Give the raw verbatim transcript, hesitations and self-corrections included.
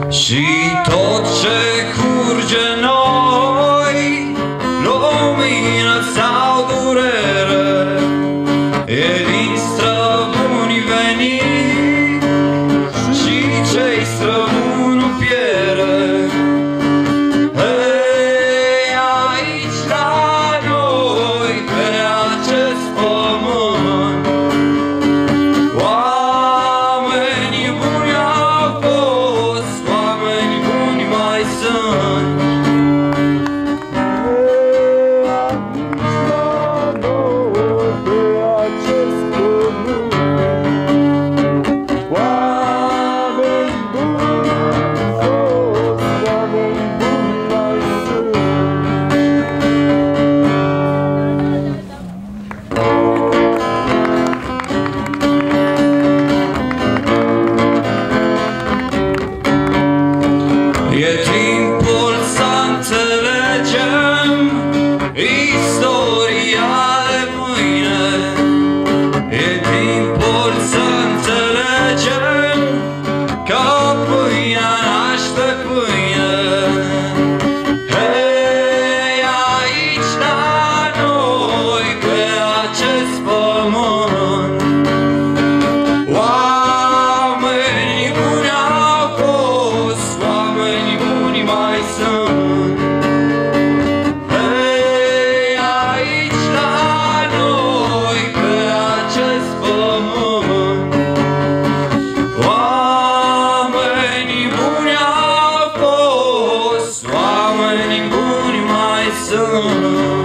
Și tot ce curge în noi, lumină sau durere, e din străbunii venit și cei străbuni nu pierde. Hei, aici la noi, pe acest pământ, oamenii buni au fost, oamenii buni mai sunt. E timpul să înțelegem istoria de mâine. E timpul să înțelegem că pâinea naște pâine. Hei, aici la noi, pe acest pământ, oamenii buni au fost, oamenii buni mai sunt. Hei, aici la noi, pe acest pământ, oamenii buni au fost, oamenii buni mai sunt.